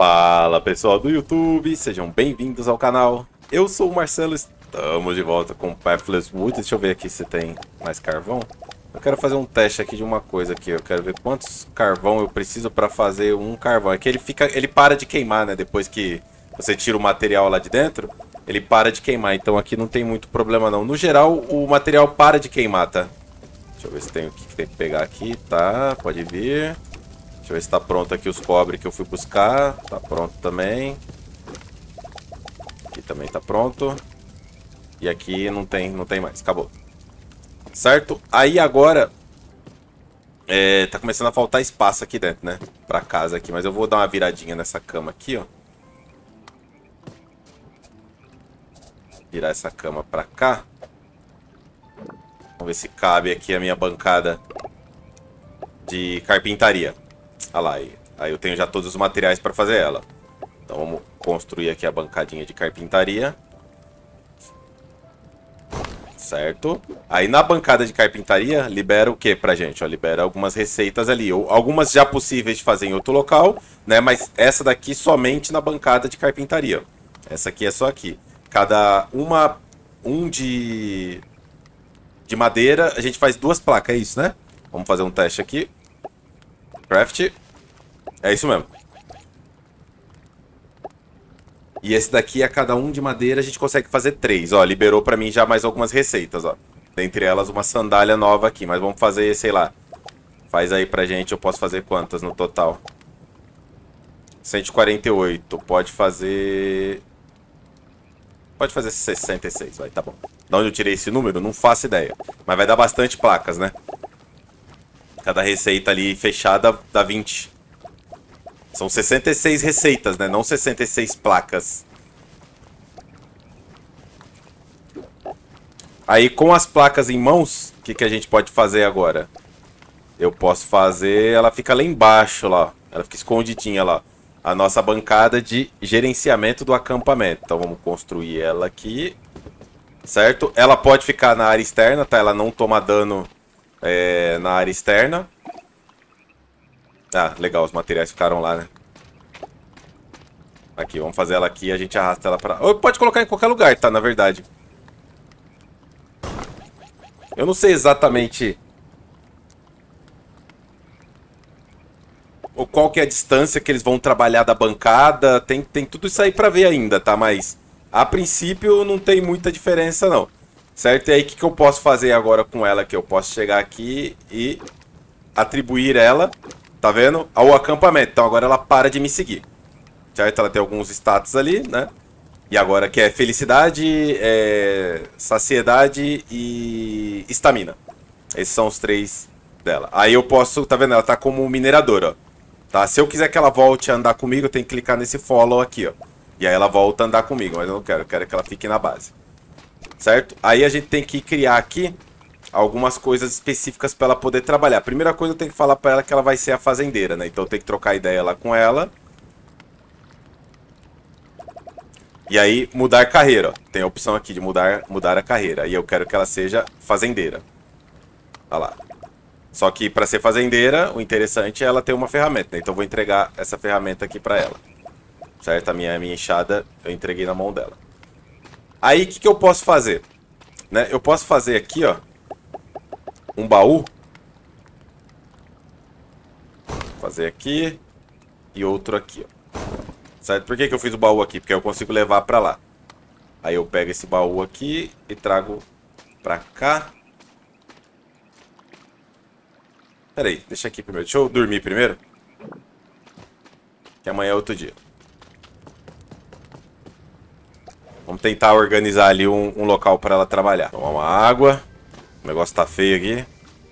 Fala pessoal do YouTube, sejam bem-vindos ao canal. Eu sou o Marcelo, estamos de volta com o Pathless Woods. Deixa eu ver aqui se tem mais carvão. Eu quero fazer um teste aqui de uma coisa aqui. Eu quero ver quantos carvão eu preciso para fazer um carvão. É que ele para de queimar, né? Depois que você tira o material lá de dentro, ele para de queimar. Então aqui não tem muito problema não. No geral, o material para de queimar, tá? Deixa eu ver se tem o que tem que pegar aqui. Tá, pode vir. Deixa eu ver se tá pronto aqui os cobre que eu fui buscar. Tá pronto também. Aqui também tá pronto. E aqui não tem mais. Acabou. Certo? Aí agora... tá começando a faltar espaço aqui dentro, né? Pra casa aqui. Mas eu vou dar uma viradinha nessa cama aqui, ó. Virar essa cama pra cá. Vamos ver se cabe aqui a minha bancada de carpintaria. Olha lá, aí eu tenho já todos os materiais para fazer ela. Então vamos construir aqui a bancadinha de carpintaria. Certo? Aí na bancada de carpintaria libera o que pra gente? Ó, libera algumas receitas ali. Ou algumas já possíveis de fazer em outro local, né? Mas essa daqui somente na bancada de carpintaria. Essa aqui é só aqui. Cada um de madeira, a gente faz 2 placas, é isso, né? Vamos fazer um teste aqui. Craft. É isso mesmo. E esse daqui, a cada um de madeira, a gente consegue fazer 3. Ó, liberou pra mim já mais algumas receitas, ó. Dentre elas, uma sandália nova aqui. Mas vamos fazer, sei lá. Faz aí pra gente, eu posso fazer quantas no total? 148. Pode fazer 66, vai, tá bom. De onde eu tirei esse número? Não faço ideia. Mas vai dar bastante placas, né? Cada receita ali fechada dá 20. São 66 receitas, né? Não 66 placas. Aí, com as placas em mãos, o que a gente pode fazer agora? Eu posso fazer... Ela fica lá embaixo, lá. Ela fica escondidinha lá. A nossa bancada de gerenciamento do acampamento. Então, vamos construir ela aqui. Certo? Ela pode ficar na área externa, tá? Ela não toma dano na área externa. Ah, legal, os materiais ficaram lá, né? Aqui, vamos fazer ela aqui e a gente arrasta ela pra... Ou pode colocar em qualquer lugar, tá? Na verdade. Eu não sei exatamente... Ou qual que é a distância que eles vão trabalhar da bancada. Tem tudo isso aí pra ver ainda, tá? Mas, a princípio, não tem muita diferença, não. Certo? E aí, o que eu posso fazer agora com ela aqui? Eu posso chegar aqui e atribuir ela... Tá vendo? Ao acampamento. Então agora ela para de me seguir. Certo? Ela tem alguns status ali, né? E agora que é felicidade, saciedade e estamina. Esses são os 3 dela. Aí eu posso, tá vendo? Ela tá como mineradora, ó. Tá? Se eu quiser que ela volte a andar comigo, eu tenho que clicar nesse follow aqui, ó. E aí ela volta a andar comigo, mas eu não quero. Eu quero que ela fique na base. Certo? Aí a gente tem que criar aqui algumas coisas específicas para ela poder trabalhar. Primeira coisa, eu tenho que falar para ela que ela vai ser a fazendeira, né? Então eu tenho que trocar ideia lá com ela. E aí, mudar carreira, ó. Tem a opção aqui de mudar a carreira. E eu quero que ela seja fazendeira. Olha lá. Só que para ser fazendeira, o interessante é ela ter uma ferramenta, né? Então eu vou entregar essa ferramenta aqui para ela. Certo? A minha enxada eu entreguei na mão dela. Aí, o que eu posso fazer? Né? Eu posso fazer aqui, ó, um baú. Vou fazer aqui. E outro aqui, ó. Certo? Por que eu fiz o baú aqui? Porque eu consigo levar pra lá. Aí eu pego esse baú aqui e trago pra cá. Pera aí, deixa aqui primeiro. Deixa eu dormir primeiro. Que amanhã é outro dia. Vamos tentar organizar ali um local pra ela trabalhar. Tomar uma água. O negócio tá feio aqui.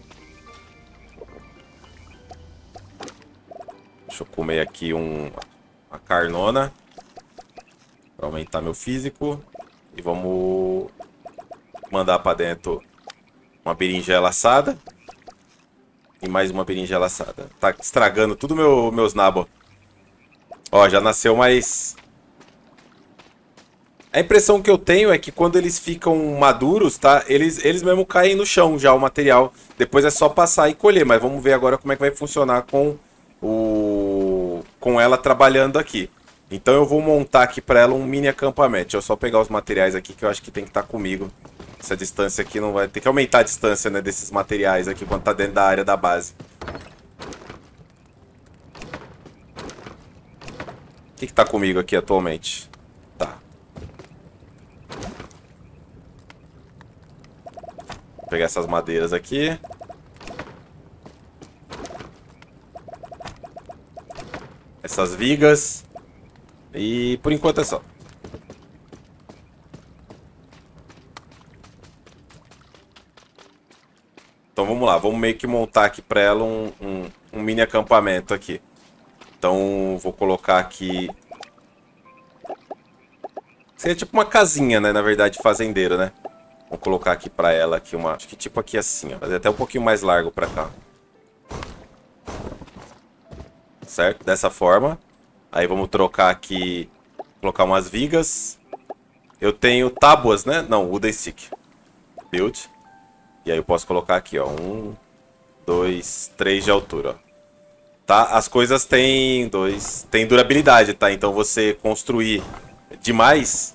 Deixa eu comer aqui uma carnona. Pra aumentar meu físico. E vamos mandar pra dentro uma berinjela assada. E mais uma berinjela assada. Tá estragando tudo meus nabos. Ó, já nasceu mais... A impressão que eu tenho é que quando eles ficam maduros, tá? Eles mesmo caem no chão já, o material. Depois é só passar e colher. Mas vamos ver agora como é que vai funcionar com ela trabalhando aqui. Então eu vou montar aqui pra ela um mini acampamento. Deixa eu só pegar os materiais aqui que eu acho que tem que estar comigo. Essa distância aqui não vai... Tem que aumentar a distância, né, desses materiais aqui quando tá dentro da área da base. O que tá comigo aqui atualmente? Tá. Vou pegar essas madeiras aqui. Essas vigas. E por enquanto é só. Então vamos lá, vamos meio que montar aqui pra ela um mini acampamento aqui. Então vou colocar aqui... Seria tipo uma casinha, né? Na verdade, fazendeiro, né? Vou colocar aqui pra ela aqui uma... Acho que tipo aqui assim, ó. Fazer até um pouquinho mais largo pra cá. Certo? Dessa forma. Aí vamos trocar aqui... Colocar umas vigas. Eu tenho tábuas, né? Não, wooden stick. Build. E aí eu posso colocar aqui, ó. 1, 2, 3 de altura, ó. Tá? As coisas têm durabilidade, tá? Então você construir demais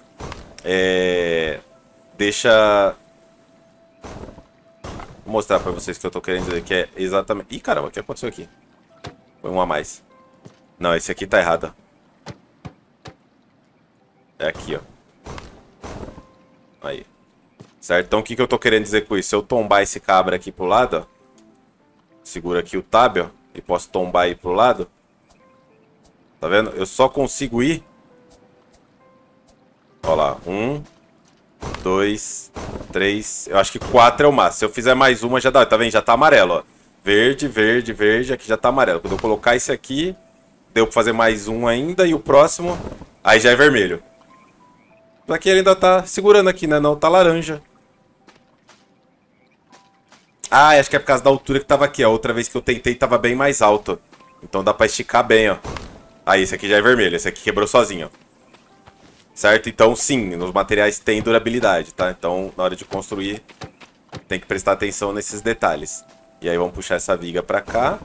deixa... Vou mostrar pra vocês o que eu tô querendo dizer, que é exatamente... Ih, caramba, o que aconteceu aqui? Foi um a mais. Não, esse aqui tá errado. É aqui, ó. Aí. Certo? Então o que eu tô querendo dizer com isso? Se eu tombar esse cabra aqui pro lado, ó. Segura aqui o tab, ó. E posso tombar aí pro lado. Tá vendo? Eu só consigo ir. Ó lá. 1, 2, 3. Eu acho que 4 é o máximo. Se eu fizer mais uma, já dá. Tá vendo? Já tá amarelo, ó. Verde, verde, verde. Aqui já tá amarelo. Quando eu colocar esse aqui, deu pra fazer mais um ainda. E o próximo, aí já é vermelho. Aqui ele ainda tá segurando aqui, né? Não, tá laranja. Ah, acho que é por causa da altura que tava aqui, ó. Outra vez que eu tentei tava bem mais alto. Então dá pra esticar bem, ó. Aí, esse aqui já é vermelho. Esse aqui quebrou sozinho, ó. Certo? Então, sim, nos materiais tem durabilidade, tá? Então, na hora de construir, tem que prestar atenção nesses detalhes. E aí, vamos puxar essa viga pra cá.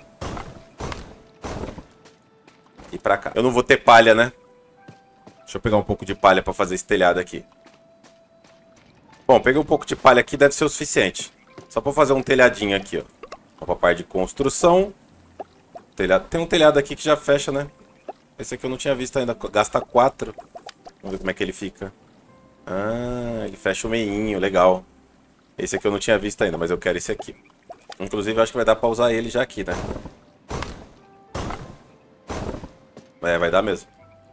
E pra cá. Eu não vou ter palha, né? Deixa eu pegar um pouco de palha pra fazer esse telhado aqui. Bom, peguei um pouco de palha aqui, deve ser o suficiente. Só pra fazer um telhadinho aqui, ó. Vamos pra parte de construção. Telhado. Tem um telhado aqui que já fecha, né? Esse aqui eu não tinha visto ainda. Gasta 4. Vamos ver como é que ele fica. Ah, ele fecha o meinho, legal. Esse aqui eu não tinha visto ainda, mas eu quero esse aqui. Inclusive, eu acho que vai dar pra usar ele já aqui, né? É, vai dar mesmo.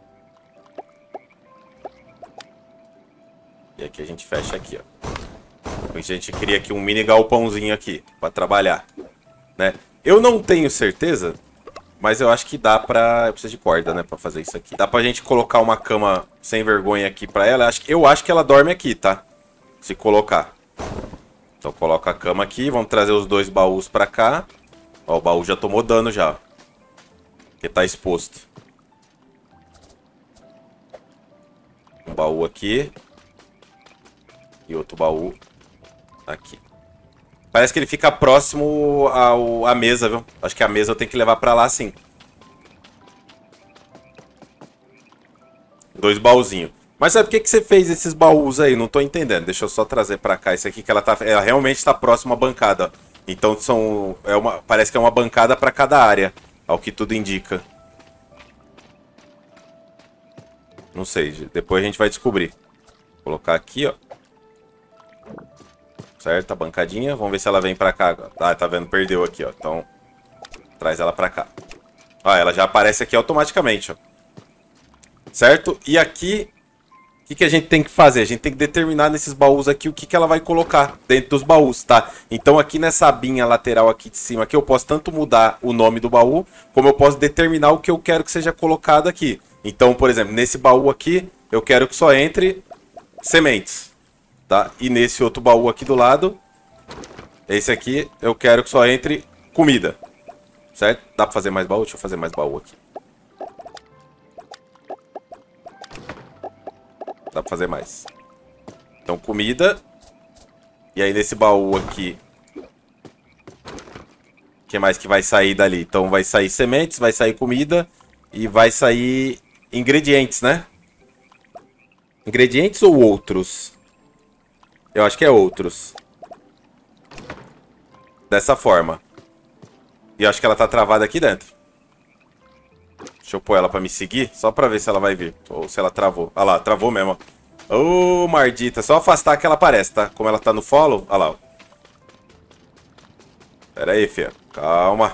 E aqui a gente fecha aqui, ó. A gente cria aqui um mini galpãozinho aqui pra trabalhar, né? Eu não tenho certeza, mas eu acho que dá pra... Eu preciso de corda, né, pra fazer isso aqui. Dá pra gente colocar uma cama sem vergonha aqui pra ela. Eu acho que ela dorme aqui, tá? Se colocar. Então coloca a cama aqui. Vamos trazer os 2 baús pra cá. Ó, o baú já tomou dano já. Porque tá exposto. Um baú aqui. E outro baú aqui. Parece que ele fica próximo à mesa, viu? Acho que a mesa eu tenho que levar pra lá, sim. 2 baúzinhos. Mas sabe por que você fez esses baús aí? Não tô entendendo. Deixa eu só trazer pra cá esse aqui, que ela realmente tá próxima à bancada. Então parece que é uma bancada pra cada área, ao que tudo indica. Não sei, depois a gente vai descobrir. Vou colocar aqui, ó. Certo? A bancadinha. Vamos ver se ela vem pra cá. Ah, tá vendo? Perdeu aqui, ó. Então, traz ela pra cá. Ó, ela já aparece aqui automaticamente, ó. Certo? E aqui, o que a gente tem que fazer? A gente tem que determinar nesses baús aqui o que ela vai colocar dentro dos baús, tá? Então aqui nessa abinha lateral aqui de cima, aqui eu posso tanto mudar o nome do baú, como eu posso determinar o que eu quero que seja colocado aqui. Então, por exemplo, nesse baú aqui, eu quero que só entre sementes. Tá? E nesse outro baú aqui do lado, esse aqui, eu quero que só entre comida. Certo? Dá pra fazer mais baú? Deixa eu fazer mais baú aqui. Dá pra fazer mais. Então, comida. E aí, nesse baú aqui, o que mais que vai sair dali? Então, vai sair sementes, vai sair comida e vai sair ingredientes, né? Ingredientes ou outros? Eu acho que é outros. Dessa forma. E eu acho que ela tá travada aqui dentro. Deixa eu pôr ela pra me seguir, só pra ver se ela vai vir. Ou se ela travou. Olha lá, travou mesmo, ó. Ô, mardita. Só afastar que ela aparece, tá? Como ela tá no follow. Olha lá, ó. Pera aí, fia. Calma.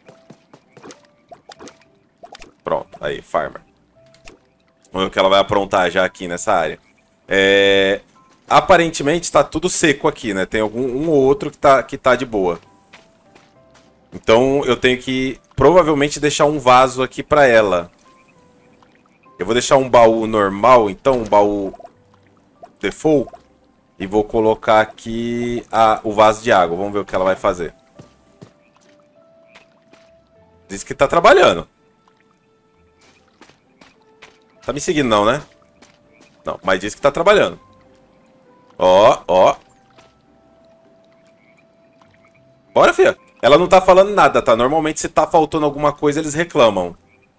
Pronto. Aí, farmer. Vamos ver o que ela vai aprontar já aqui nessa área. Aparentemente tá tudo seco aqui, né? Tem um ou outro que tá de boa. Então eu tenho que provavelmente deixar um vaso aqui pra ela. Eu vou deixar um baú normal, então, um baú default. E vou colocar aqui o vaso de água. Vamos ver o que ela vai fazer. Diz que tá trabalhando. Tá me seguindo não, né? Não, mas diz que tá trabalhando. Ó, ó. Bora, fia. Ela não tá falando nada, tá? Normalmente se tá faltando alguma coisa, eles reclamam.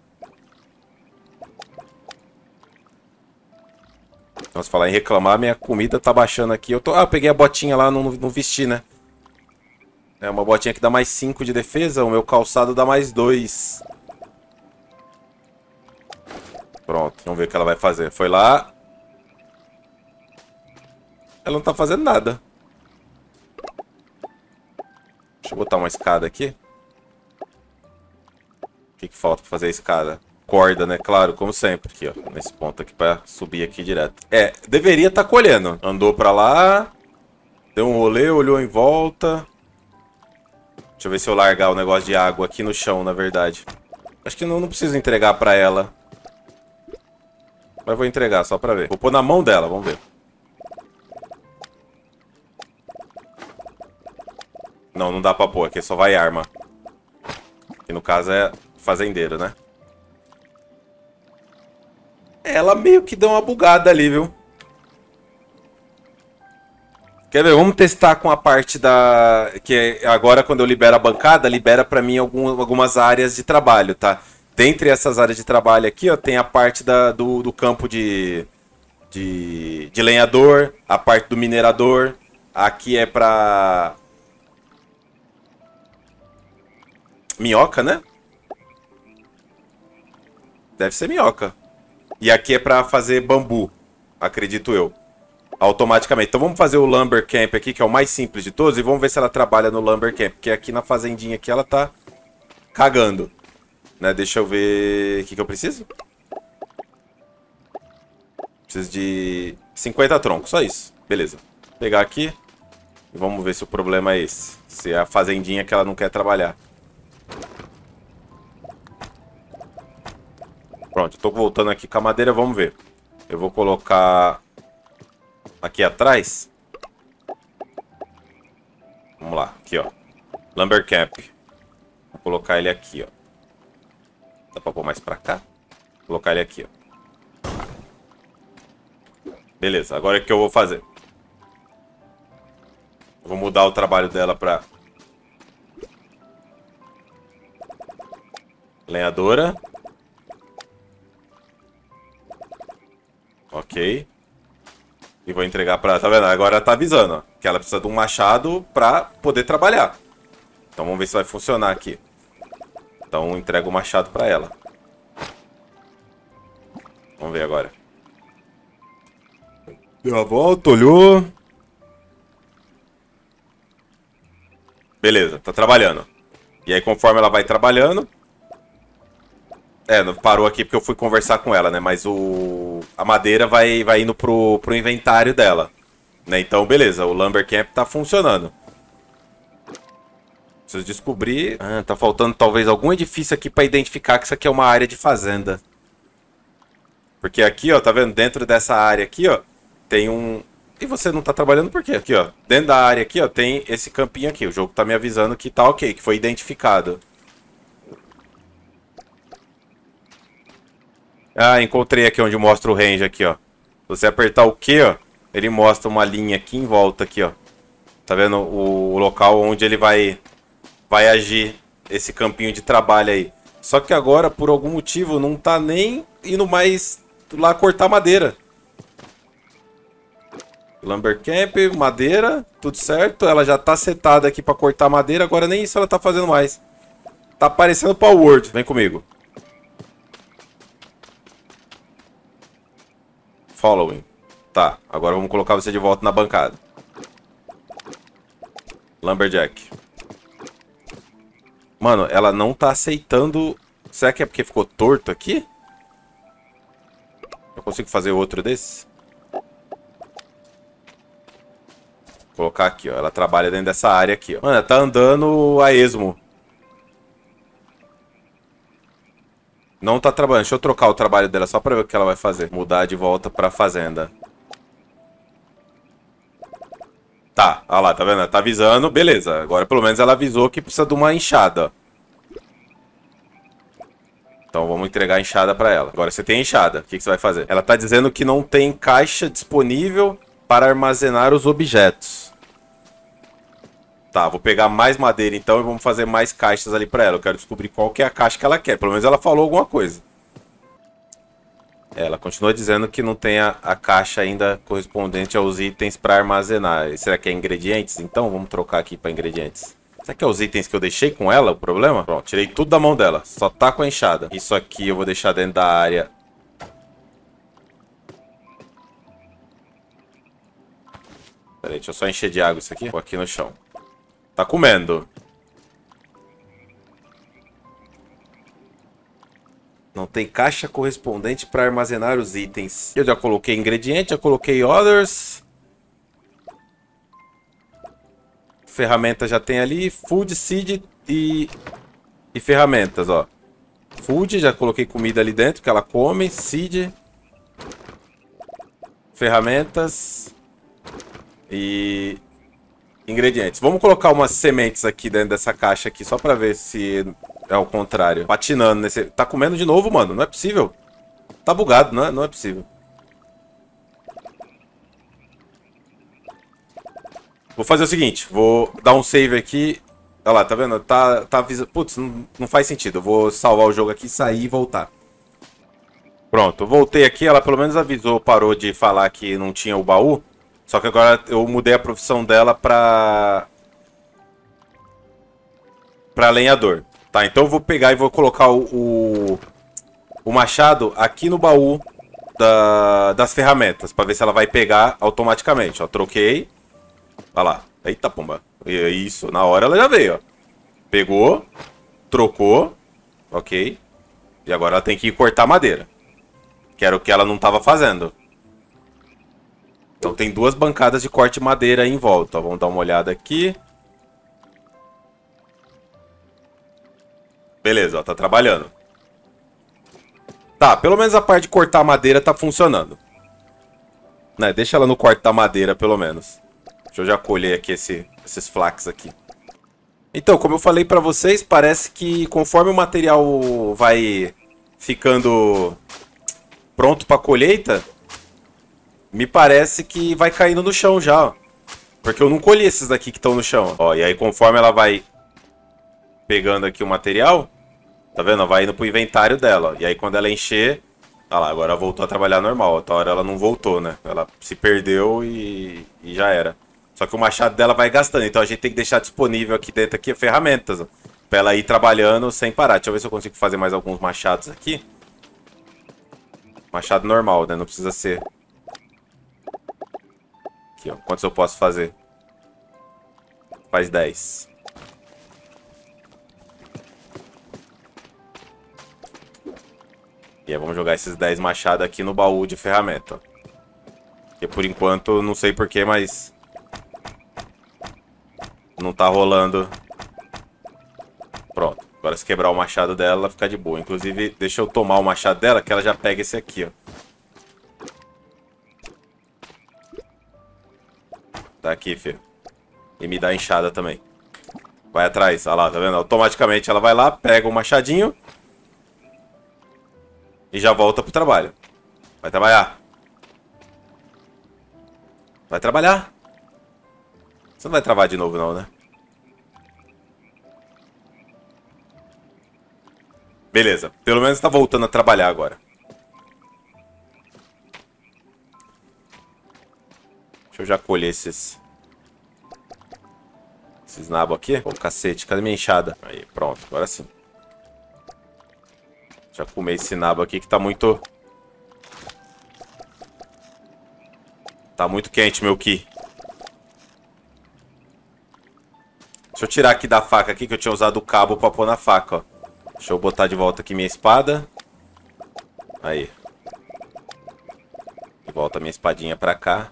Vamos falar em reclamar, minha comida tá baixando aqui. Eu peguei a botinha lá, não vesti, né? É uma botinha que dá mais 5 de defesa, o meu calçado dá mais 2. Pronto, vamos ver o que ela vai fazer. Foi lá. Ela não tá fazendo nada. Deixa eu botar uma escada aqui. O que falta pra fazer a escada? Corda, né? Claro, como sempre. Aqui, ó. Nesse ponto aqui pra subir aqui direto. Deveria estar colhendo. Andou pra lá. Deu um rolê, olhou em volta. Deixa eu ver se eu largar o negócio de água aqui no chão, na verdade. Acho que não preciso entregar pra ela. Mas vou entregar só pra ver. Vou pôr na mão dela, vamos ver. Não dá pra pôr, aqui só vai arma. Que no caso é fazendeiro, né? Ela meio que deu uma bugada ali, viu? Quer ver? Vamos testar com a parte da... Que agora quando eu libero a bancada, libera pra mim algumas áreas de trabalho, tá? Dentre essas áreas de trabalho aqui, ó, tem a parte do campo de lenhador, a parte do minerador. Aqui é pra... minhoca, né? Deve ser minhoca. E aqui é pra fazer bambu, acredito eu. Automaticamente. Então vamos fazer o Lumber Camp aqui, que é o mais simples de todos, e vamos ver se ela trabalha no Lumber Camp. Porque aqui na fazendinha aqui ela tá cagando. Né? Deixa eu ver... O que eu preciso? Preciso de 50 troncos, só isso. Beleza. Vou pegar aqui e vamos ver se o problema é esse. Se é a fazendinha que ela não quer trabalhar. Pronto, eu tô voltando aqui com a madeira, vamos ver. Eu vou colocar aqui atrás. Vamos lá, aqui ó. Lumber Camp. Vou colocar ele aqui, ó. Dá pra pôr mais pra cá? Vou colocar ele aqui, ó. Beleza, agora o que eu vou fazer? Eu vou mudar o trabalho dela pra... lenhadora. Ok. E vou entregar pra... Tá vendo? Agora ela tá avisando, ó, que ela precisa de um machado pra poder trabalhar. Então vamos ver se vai funcionar aqui. Então entrego o machado pra ela. Vamos ver agora. Deu a volta, olhou. Beleza, tá trabalhando. E aí conforme ela vai trabalhando... parou aqui porque eu fui conversar com ela, né? Mas a madeira vai indo pro inventário dela. Né? Então, beleza, o Lumber Camp tá funcionando. Preciso descobrir... tá faltando talvez algum edifício aqui pra identificar que isso aqui é uma área de fazenda. Porque aqui, ó, tá vendo? Dentro dessa área aqui, ó, tem um... E você não tá trabalhando por quê? Aqui, ó, dentro da área aqui, ó, tem esse campinho aqui. O jogo tá me avisando que tá ok, que foi identificado. Encontrei aqui onde mostra o range aqui, ó. Se você apertar o Q, ó, ele mostra uma linha aqui em volta aqui, ó. Tá vendo o local onde ele vai agir esse campinho de trabalho aí. Só que agora, por algum motivo, não tá nem indo mais lá cortar madeira. Lumber Camp, madeira, tudo certo. Ela já tá setada aqui pra cortar madeira. Agora nem isso ela tá fazendo mais. Tá aparecendo Power Word. Vem comigo. Following. Tá, agora vamos colocar você de volta na bancada. Lumberjack. Mano, ela não tá aceitando... Será que é porque ficou torto aqui? Eu consigo fazer outro desse? Vou colocar aqui, ó. Ela trabalha dentro dessa área aqui, ó. Mano, ela tá andando a esmo. Não tá trabalhando. Deixa eu trocar o trabalho dela só pra ver o que ela vai fazer. Mudar de volta pra fazenda. Tá, olha lá, tá vendo? Ela tá avisando. Beleza, agora pelo menos ela avisou que precisa de uma enxada. Então vamos entregar a enxada pra ela. Agora você tem a enxada, o que você vai fazer? Ela tá dizendo que não tem caixa disponível para armazenar os objetos. Tá, vou pegar mais madeira então e vamos fazer mais caixas ali pra ela. Eu quero descobrir qual que é a caixa que ela quer. Pelo menos ela falou alguma coisa. Ela continua dizendo que não tem a caixa ainda correspondente aos itens para armazenar. Será que é ingredientes? Então vamos trocar aqui para ingredientes. Será que é os itens que eu deixei com ela o problema? Pronto, tirei tudo da mão dela. Só tá com a enxada. Isso aqui eu vou deixar dentro da área. Pera aí, deixa eu só encher de água isso aqui. Vou aqui no chão. Tá comendo. Não tem caixa correspondente para armazenar os itens. Eu já coloquei ingrediente, já coloquei others. Ferramenta já tem ali. Food, seed e ferramentas, ó. Food, já coloquei comida ali dentro que ela come. Seed. Ferramentas. E ingredientes. Vamos colocar umas sementes aqui dentro dessa caixa aqui só para ver se... É o contrário. Patinando nesse... Tá comendo de novo, mano. Não é possível. Tá bugado, não é possível. Vou fazer o seguinte. Vou dar um save aqui. Olha lá, tá vendo? Tá avisando... Putz, não faz sentido. Eu vou salvar o jogo aqui, sair e voltar. Pronto, eu voltei aqui. Ela pelo menos avisou, parou de falar que não tinha o baú. Só que agora eu mudei a profissão dela pra lenhador. Tá, então eu vou pegar e vou colocar o machado aqui no baú das ferramentas, pra ver se ela vai pegar automaticamente, ó. Troquei. Olha lá. Eita, pomba. Isso, na hora ela já veio, ó. Pegou, trocou, ok. E agora ela tem que ir cortar madeira, que era o que ela não tava fazendo. Então tem duas bancadas de corte de madeira aí em volta, ó. Vamos dar uma olhada aqui. Beleza, ó, tá trabalhando. Tá, pelo menos a parte de cortar madeira tá funcionando. Né, deixa ela no corte da madeira, pelo menos. Deixa eu já colher aqui esses flax aqui. Então, como eu falei pra vocês, parece que conforme o material vai ficando pronto pra colheita, me parece que vai caindo no chão já, ó. Porque eu não colhi esses daqui que estão no chão, ó. E aí conforme ela vai pegando aqui o material... Tá vendo? Vai indo pro inventário dela. Ó. E aí quando ela encher... Olha lá, agora ela voltou a trabalhar normal. Outra hora ela não voltou, né? Ela se perdeu e já era. Só que o machado dela vai gastando. Então a gente tem que deixar disponível aqui dentro aqui ferramentas. Ó, pra ela ir trabalhando sem parar. Deixa eu ver se eu consigo fazer mais alguns machados aqui. Machado normal, né? Não precisa ser... Aqui, ó. Quantos eu posso fazer? Faz 10. E aí vamos jogar esses 10 machados aqui no baú de ferramenta. Porque por enquanto, não sei porquê, mas... Não tá rolando. Pronto. Agora se quebrar o machado dela, ela fica de boa. Inclusive, deixa eu tomar o machado dela, que ela já pega esse aqui, ó. Tá aqui, filho. E me dá a enxada também. Vai atrás, olha lá, tá vendo? Automaticamente ela vai lá, pega o machadinho... E já volta pro trabalho. Vai trabalhar. Vai trabalhar. Você não vai travar de novo não, né? Beleza. Pelo menos tá voltando a trabalhar agora. eu já colher esses nabos aqui. Ô, cacete, cadê minha enxada? Aí, pronto, agora sim. Já comi esse nabo aqui que tá muito... Tá muito quente, meu ki. Deixa eu tirar aqui da faca aqui, que eu tinha usado o cabo pra pôr na faca, ó. Deixa eu botar de volta aqui minha espada. Aí. De volta minha espadinha pra cá.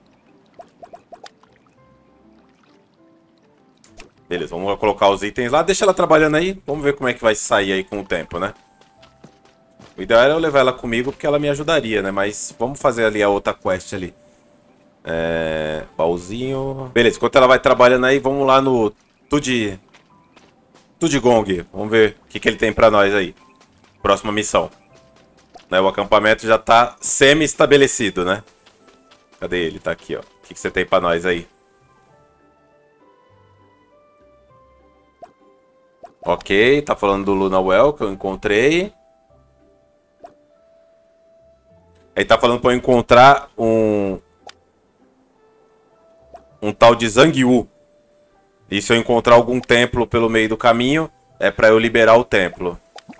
Beleza, vamos colocar os itens lá. Deixa ela trabalhando aí. Vamos ver como é que vai sair aí com o tempo, né? O ideal era eu levar ela comigo, porque ela me ajudaria, né? Mas vamos fazer ali a outra quest ali. Baúzinho. Beleza, enquanto ela vai trabalhando aí, vamos lá no Tudigong. Vamos ver o que ele tem pra nós aí. Próxima missão. Né, o acampamento já tá semi-estabelecido, né? Cadê ele? Tá aqui, ó. O que você tem pra nós aí? Ok, tá falando do Lunawell, que eu encontrei. Aí tá falando pra eu encontrar um tal de Zangyu. E se eu encontrar algum templo pelo meio do caminho, é pra eu liberar o templo.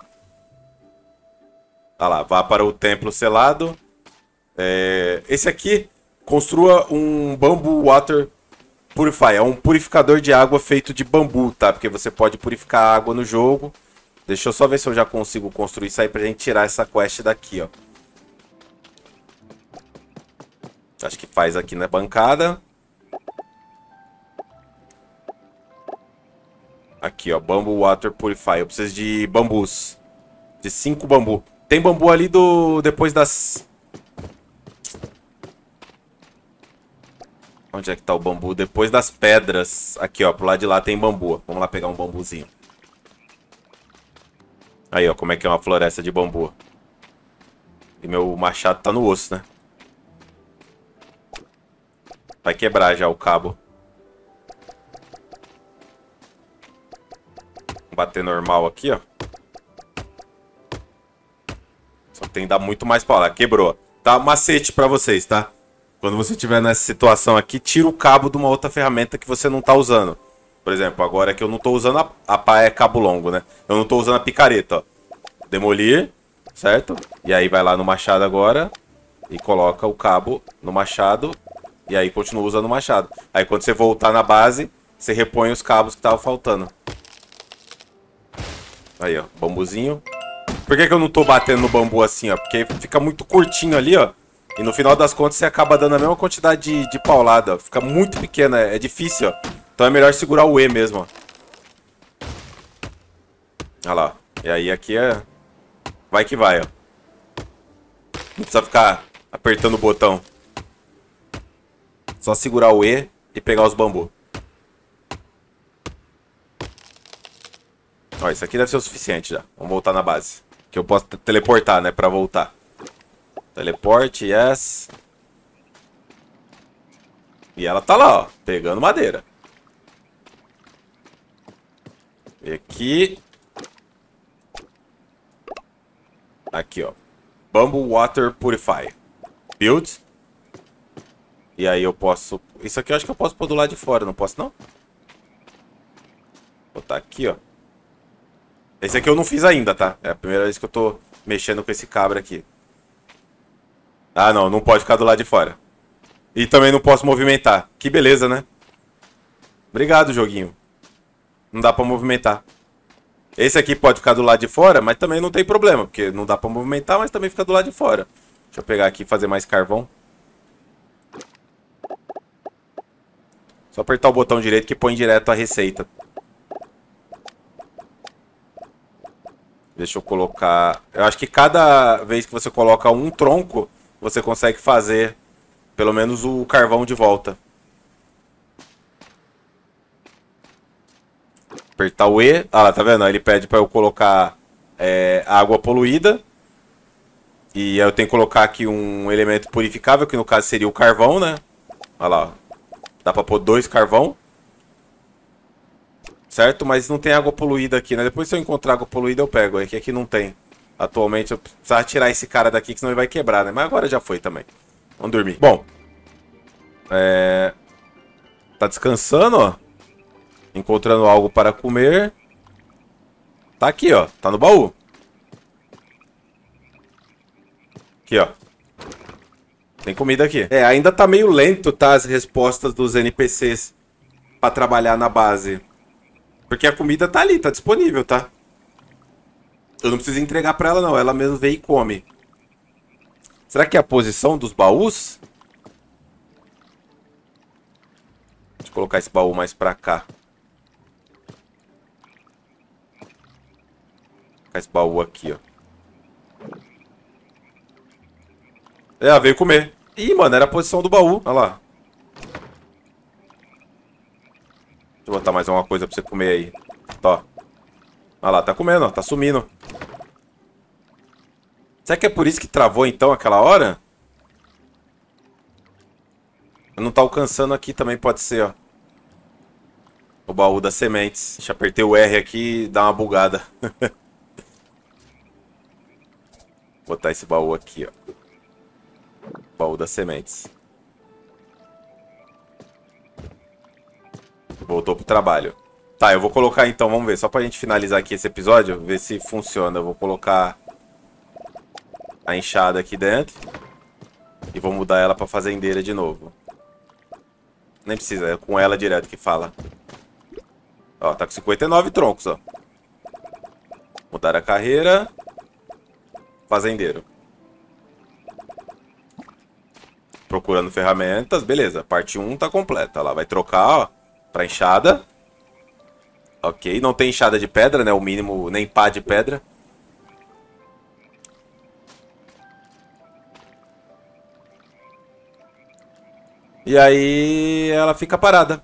Tá lá, vá para o templo selado. Esse aqui, construa um Bamboo Water Purifier. É um purificador de água feito de bambu, tá? Porque você pode purificar água no jogo. Deixa eu só ver se eu já consigo construir isso aí pra gente tirar essa quest daqui, ó. Acho que faz aqui na bancada. Aqui, ó. Bamboo Water Purifier. Eu preciso de bambus. De 5 bambu. Tem bambu ali depois das... Onde é que tá o bambu? Depois das pedras. Aqui, ó. Pro lado de lá tem bambu. Vamos lá pegar um bambuzinho. Aí, ó. Como é que é uma floresta de bambu. E meu machado tá no osso, né? Vai quebrar já o cabo. Vou bater normal aqui, ó. Só tem que dar muito mais pau lá. Quebrou. Tá, macete pra vocês, tá? Quando você estiver nessa situação aqui, tira o cabo de uma outra ferramenta que você não tá usando. Por exemplo, agora que eu não tô usando a pá é cabo longo, né? Eu não tô usando a picareta, ó. Demolir, certo? E aí vai lá no machado agora e coloca o cabo no machado. E aí continua usando o machado. Aí quando você voltar na base, você repõe os cabos que estavam faltando. Aí, ó, bambuzinho. Por que eu não tô batendo no bambu assim, ó? Porque fica muito curtinho ali, ó. E no final das contas você acaba dando a mesma quantidade de paulada, ó. Fica muito pequena, é difícil, ó. Então é melhor segurar o E mesmo, ó. Olha lá. E aí aqui é... Vai que vai, ó. Não precisa ficar apertando o botão. Só segurar o E e pegar os bambu. Ó, isso aqui deve ser o suficiente já. Vamos voltar na base. Que eu posso teleportar, né? Pra voltar. Teleporte, yes. E ela tá lá, ó. Pegando madeira. E aqui. Aqui, ó. Bamboo Water Purifier. Build. E aí eu posso... Isso aqui eu acho que eu posso pôr do lado de fora, não posso não? Vou botar aqui, ó. Esse aqui eu não fiz ainda, tá? É a primeira vez que eu tô mexendo com esse cabra aqui. Ah, não. Não pode ficar do lado de fora. E também não posso movimentar. Que beleza, né? Obrigado, joguinho. Não dá pra movimentar. Esse aqui pode ficar do lado de fora, mas também não tem problema. Porque não dá pra movimentar, mas também fica do lado de fora. Deixa eu pegar aqui e fazer mais carvão. Só apertar o botão direito que põe direto a receita. Deixa eu colocar... Eu acho que cada vez que você coloca um tronco, você consegue fazer pelo menos o carvão de volta. Apertar o E. Ah lá, tá vendo? Ele pede para eu colocar água poluída. E aí eu tenho que colocar aqui um elemento purificável, que no caso seria o carvão, né? Olha lá. Dá para pôr 2 carvão. Certo? Mas não tem água poluída aqui, né? Depois se eu encontrar água poluída eu pego. É que aqui não tem. Atualmente eu precisava tirar esse cara daqui, que senão ele vai quebrar, né? Mas agora já foi também. Vamos dormir. Bom. Tá descansando, ó. Encontrando algo para comer. Tá aqui, ó. Tá no baú. Aqui, ó. Tem comida aqui. Ainda tá meio lento, tá? As respostas dos NPCs pra trabalhar na base. Porque a comida tá ali, tá disponível, tá? Eu não preciso entregar pra ela, não. Ela mesmo vem e come. Será que é a posição dos baús? Deixa eu colocar esse baú mais pra cá. Vou colocar esse baú aqui, ó. Veio comer. Ih, mano, era a posição do baú. Olha lá. Deixa eu botar mais uma coisa pra você comer aí. Ó. Olha lá, tá comendo, ó. Tá sumindo. Será que é por isso que travou então aquela hora? Não tá alcançando aqui também, pode ser, ó. O baú das sementes. Deixa eu apertar o R aqui e dar uma bugada. Vou botar esse baú aqui, ó. Baú das sementes. Voltou pro trabalho. Tá, eu vou colocar então, vamos ver. Só pra gente finalizar aqui esse episódio, ver se funciona. Eu vou colocar a enxada aqui dentro. E vou mudar ela pra fazendeira de novo. Nem precisa, é com ela direto que fala. Ó, tá com 59 troncos, ó. Mudar a carreira. Fazendeiro. Procurando ferramentas, beleza. Parte 1 tá completa. Lá vai trocar, ó, pra enxada. Ok, não tem enxada de pedra, né? O mínimo, nem pá de pedra. E aí ela fica parada.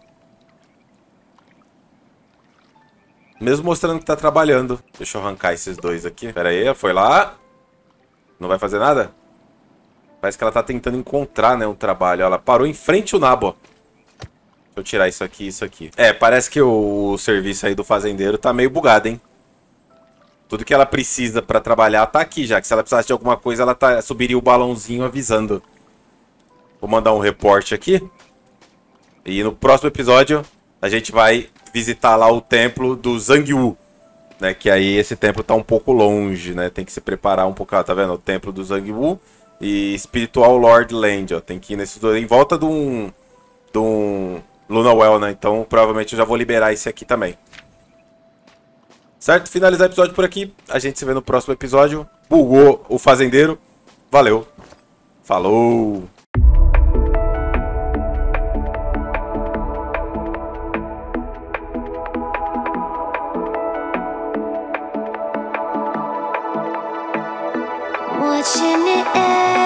Mesmo mostrando que tá trabalhando. Deixa eu arrancar esses dois aqui. Pera aí, foi lá. Não vai fazer nada? Parece que ela tá tentando encontrar, né, um trabalho. Ela parou em frente ao nabo, ó. Deixa eu tirar isso aqui e isso aqui. Parece que o serviço aí do fazendeiro tá meio bugado, hein? Tudo que ela precisa pra trabalhar tá aqui já. Que se ela precisasse de alguma coisa, ela subiria o balãozinho avisando. Vou mandar um reporte aqui. E no próximo episódio, a gente vai visitar lá o templo do Zangyu. Né, que aí esse templo tá um pouco longe, né? Tem que se preparar um pouco. Tá vendo? O templo do Zangyu e Spiritual Lord Land, ó. Tem que ir nesses dois. Em volta de um Lunawell, né? Então provavelmente eu já vou liberar esse aqui também. Certo? Finalizar o episódio por aqui. A gente se vê no próximo episódio. Bugou o fazendeiro. Valeu. Falou. Watching it end.